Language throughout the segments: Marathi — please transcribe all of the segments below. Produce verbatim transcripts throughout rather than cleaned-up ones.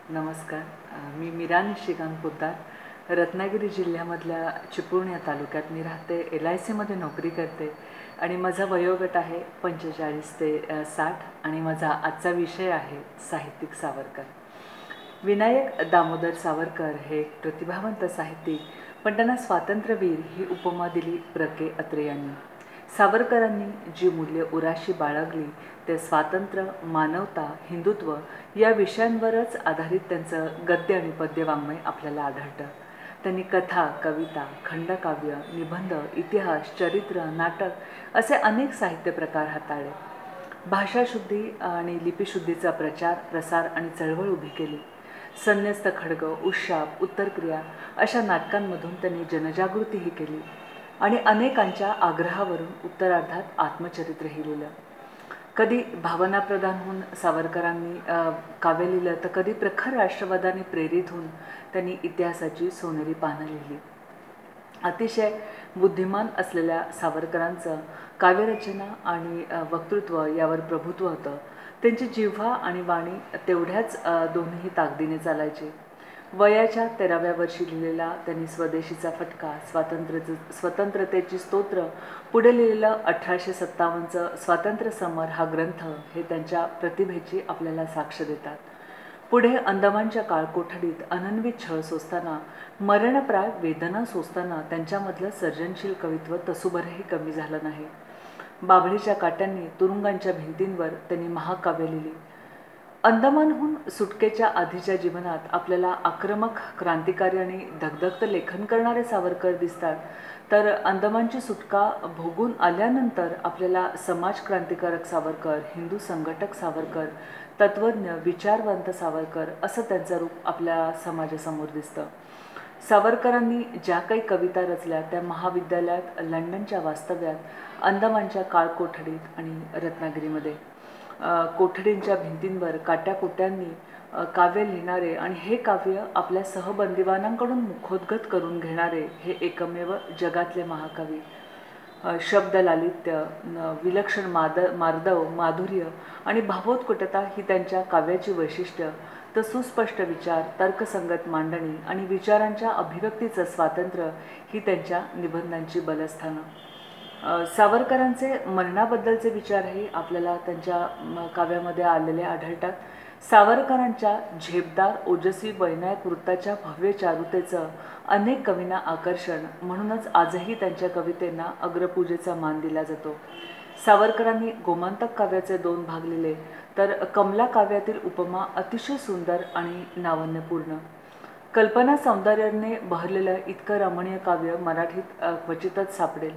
नमस्कार. अ, मी मीरा निशिकांत पोद्दार, रत्नागिरी जिल्ह्यामधल्या चिपळूण या तालुक्यात मी राहते. एल आय सीमध्ये नोकरी करते आणि माझा वयोगट आहे पंचेचाळीस ते अ, साठ आणि माझा आजचा विषय आहे साहित्यिक सावरकर. विनायक दामोदर सावरकर हे एक प्रतिभावंत साहित्यिक, पण त्यांना स्वातंत्र्यवीर ही उपमा दिली प्र के अत्रे यांनी. सावरकरांनी जी मूल्ये उराशी बाळगली ते स्वातंत्र्य, मानवता, हिंदुत्व या विषयांवरच आधारित त्यांचं गद्य आणि पद्य वाङ्मय आपल्याला आढळतं. त्यांनी कथा, कविता, खंडकाव्य, निबंध, इतिहास, चरित्र, नाटक असे अनेक साहित्य प्रकार हाताळले. भाषाशुद्धी आणि लिपिशुद्धीचा प्रचार, प्रसार आणि चळवळ उभी केली. संन्यस्त खड्ग, उशाप, उत्तरक्रिया अशा नाटकांमधून त्यांनी जनजागृतीही केली आणि अनेकांच्या आग्रहावरून उत्तरार्धात आत्मचरित्रही लिहिलं. कधी भावनाप्रधान होऊन सावरकरांनी काव्य लिहिलं, तर कधी प्रखर राष्ट्रवादाने प्रेरित होऊन त्यांनी इतिहासाची सोनेरी पानं लिहिली. अतिशय बुद्धिमान असलेल्या सावरकरांचं काव्यरचना आणि वक्तृत्व यावर प्रभुत्व होतं. त्यांची जिव्हा आणि वाणी तेवढ्याच दोन्ही ताकदीने चालायची. वयाच्या तेराव्या वर्षी लिहिलेला त्यांनी स्वदेशीचा फटका, स्वातंत्र्य स्वतंत्रतेची स्तोत्र, पुढे लिहिलेलं अठराशे सत्तावन्नचं स्वातंत्र्य समर हा ग्रंथ हे त्यांच्या प्रतिभेची आपल्याला साक्ष देतात. पुढे अंदमानच्या काळकोठडीत अनन्वित छळ सोसताना, मरणप्राय वेदना सोसताना त्यांच्यामधलं सर्जनशील कवित्व तसूभरही कमी झालं नाही. बाभळीच्या काट्यांनी तुरुंगांच्या भिंतींवर त्यांनी महाकाव्य लिहिली. अंदमानहून सुटकेच्या आधीच्या जीवनात आपल्याला आक्रमक, क्रांतिकारी आणि धगधगतं लेखन करणारे सावरकर दिसतात, तर अंदमानची सुटका भोगून आल्यानंतर आपल्याला समाज क्रांतिकारक सावरकर, हिंदू संघटक सावरकर, तत्त्वज्ञ, विचारवंत सावरकर असं त्यांचं रूप आपल्या समाजासमोर दिसतं. सावरकरांनी ज्या काही कविता रचल्या त्या महाविद्यालयात, लंडनच्या वास्तव्यात, अंदमानच्या काळकोठडीत आणि रत्नागिरीमध्ये. कोठडींच्या भिंतींवर काट्याकुट्यांनी काव्य लिहिणारे आणि हे काव्य आपल्या सहबंदिवानांकडून मुखोद्गत करून घेणारे हे एकमेव जगातले महाकवी. शब्द लालित्य, विलक्षण माद मार्दव, माधुर्य आणि भावोत्कटता ही त्यांच्या काव्याची वैशिष्ट्य. तर सुस्पष्ट विचार, तर्कसंगत मांडणी आणि विचारांच्या अभिव्यक्तीचं स्वातंत्र्य ही त्यांच्या निबंधांची बलस्थानं. सावरकरांचे मरणाबद्दलचे विचारही आपल्याला त्यांच्या काव्यामध्ये आलेले आढळतात. सावरकरांच्या झेपदार, ओजस्वी वैनायक वृत्ताच्या भव्य चारुतेचं अनेक कवींना आकर्षण, म्हणूनच आजही त्यांच्या कवितेंना अग्रपूजेचा मान दिला जातो. सावरकरांनी गोमांतक काव्याचे दोन भाग लिहिले, तर कमला काव्यातील उपमा अतिशय सुंदर आणि नावन्यपूर्ण. कल्पना सौंदर्याने बहरलेलं इतकं रमणीय काव्य मराठीत क्वचितच सापडेल.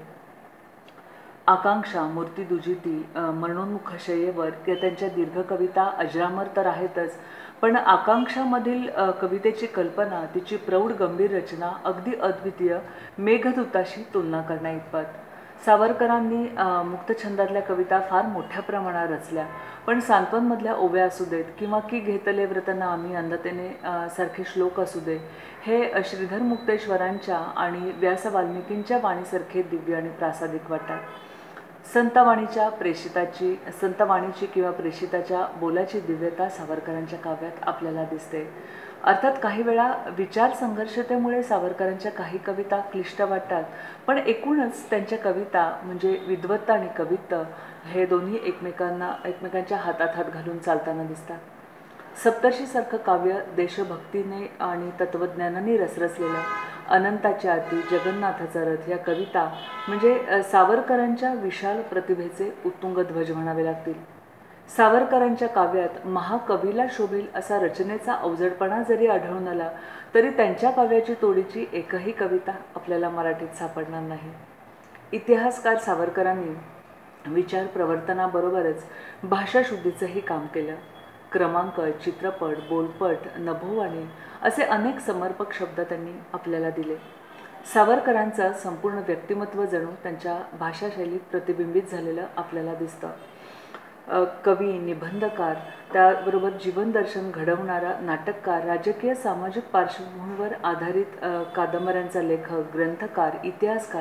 आकांक्षा, मूर्ती दुजिती, मरणोन्मुख शय्येवर या त्यांच्या दीर्घ कविता अजरामर तर आहेतच, पण आकांक्षामधील कवितेची कल्पना, तिची प्रौढ गंभीर रचना अगदी अद्वितीय, मेघदूताशी तुलना करण्याइतपत. सावरकरांनी मुक्तछंदातल्या कविता फार मोठ्या प्रमाणात रचल्या, पण सांत्वनमधल्या ओव्या असू देत किंवा की घेतले व्रतना आम्ही अंधतेने सारखे श्लोक असू दे, हे श्रीधर मुक्तेश्वरांच्या आणि व्यास वाल्मिकींच्या वाणीसारखे दिव्य आणि प्रासादिक वाटतात. संतवाणीच्या प्रेषिताची संतवाणीची किंवा प्रेषिताच्या बोलाची दिव्यता सावरकरांच्या काव्यात आपल्याला दिसते. अर्थात काही वेळा विचार संघर्षतेमुळे सावरकरांच्या काही कविता क्लिष्ट वाटतात, पण एकूणच त्यांच्या कविता म्हणजे विद्वत्ता आणि कवित्व हे दोन्ही एकमेकांना एकमेकांच्या हातात हात घालून चालताना दिसतात. सप्तर्षीसारखं काव्य देशभक्तीने आणि तत्त्वज्ञानाने रसरसलेलं, अनंताच्या आरती, जगन्नाथाचा रथ या कविता म्हणजे सावरकरांच्या विशाल प्रतिभेचे उत्तुंग ध्वज म्हणावे लागतील. सावरकरांच्या काव्यात महाकवीला शोभेल असा रचनेचा अवजडपणा जरी आढळून आला, तरी त्यांच्या काव्याची तोडीची एकही कविता आपल्याला मराठीत सापडणार नाही. इतिहासकार सावरकरांनी विचार प्रवर्तनाबरोबरच भाषाशुद्धीचंही काम केलं. क्रमांक, चित्रपट, बोलपट, नभोवाणी असे अनेक समर्पक शब्द त्यांनी आपल्याला दिले. सावरकरांचं संपूर्ण व्यक्तिमत्व जणू त्यांच्या भाषाशैलीत प्रतिबिंबित झालेलं आपल्याला दिसतं. कवी, निबंधकार, त्याबरोबर जीवनदर्शन घडवणारा नाटककार, राजकीय सामाजिक पार्श्वभूमीवर आधारित कादंबऱ्यांचा लेखक, ग्रंथकार, इतिहासकार,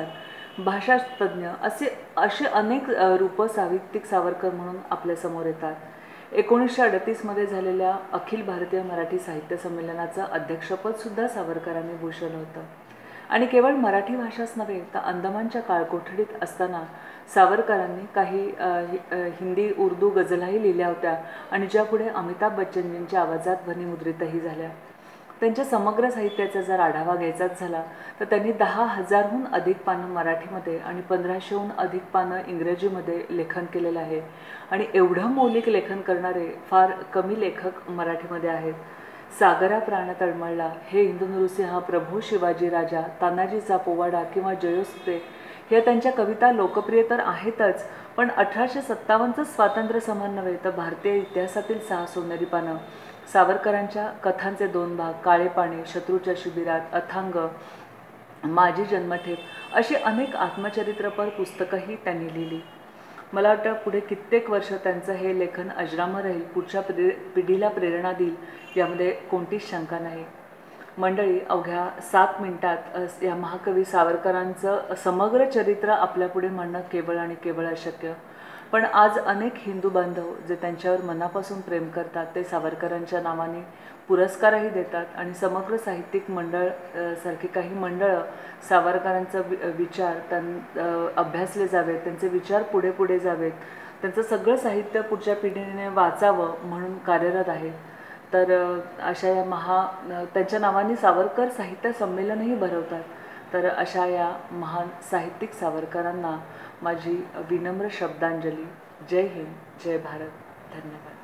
भाषातज्ञ असे असे अनेक रूपं साहित्यिक सावरकर म्हणून आपल्यासमोर येतात. एकोणीसशे अडतीसमध्ये झालेल्या अखिल भारतीय मराठी साहित्य संमेलनाचं अध्यक्षपदसुद्धा सावरकरांनी भूषवलं होतं. आणि केवळ मराठी भाषाच नव्हे तर अंदमानच्या काळकोठडीत असताना सावरकरांनी काही हिंदी उर्दू गझलाही लिहिल्या होत्या आणि ज्या पुढे अमिताभ बच्चनजींच्या आवाजात ध्वनिमुद्रितही झाल्या. त्यांच्या समग्र साहित्याचा जर आढावा घ्यायचाच झाला तर त्यांनी दहा हजारहून अधिक पानं मराठीमध्ये आणि पंधराशेहून अधिक पानं इंग्रजीमध्ये लेखन केलेलं आहे. आणि एवढं मौलिक लेखन करणारे फार कमी लेखक मराठीमध्ये आहेत. सागरा प्राण तळमळला, हे इंदू नृसिंह, प्रभू शिवाजी राजा, तानाजीचा पोवाडा किंवा जयोस्तुते ह्या त्यांच्या कविता लोकप्रिय तर आहेतच, पण अठराशे सत्तावन्नचं स्वातंत्र्य समान नव्हे तर भारतीय इतिहासातील सहा सोनेरी पानं, सावरकरांच्या कथांचे दोन भाग, काळे पाणी, शत्रूच्या शिबिरात, अथांग, माझी जन्मठेप अशी अनेक आत्मचरित्रपर पुस्तकंही त्यांनी लिहिली. मला वाटतं पुढे कित्येक वर्ष त्यांचं हे लेखन अजरामर राहील, पुढच्या प्रे पिढीला प्रेरणा देईल यामध्ये कोणतीच शंका नाही. मंडळी, अवघ्या सात मिनिटात या महाकवी सावरकरांचं समग्र चरित्र आपल्यापुढे म्हणणं केवळ आणि केवळ अशक्य, पण आज अनेक हिंदू बांधव जे त्यांच्यावर मनापासून प्रेम करतात ते सावरकरांच्या नावाने पुरस्कारही देतात आणि समग्र साहित्यिक मंडळ सारखी काही मंडळं सावरकरांचा वि विचार त्यां अभ्यासले जावेत, त्यांचे विचार पुढे पुढे जावेत, त्यांचं सगळं साहित्य पुढच्या पिढीने वाचावं म्हणून कार्यरत आहे. तर अशा या महा त्यांच्या नावाने सावरकर साहित्य संमेलनही भरवतात. तर अशा या महान साहित्यिक सावरकरांना माझी विनम्र श्रद्धांजली. जय हिंद, जय भारत. धन्यवाद.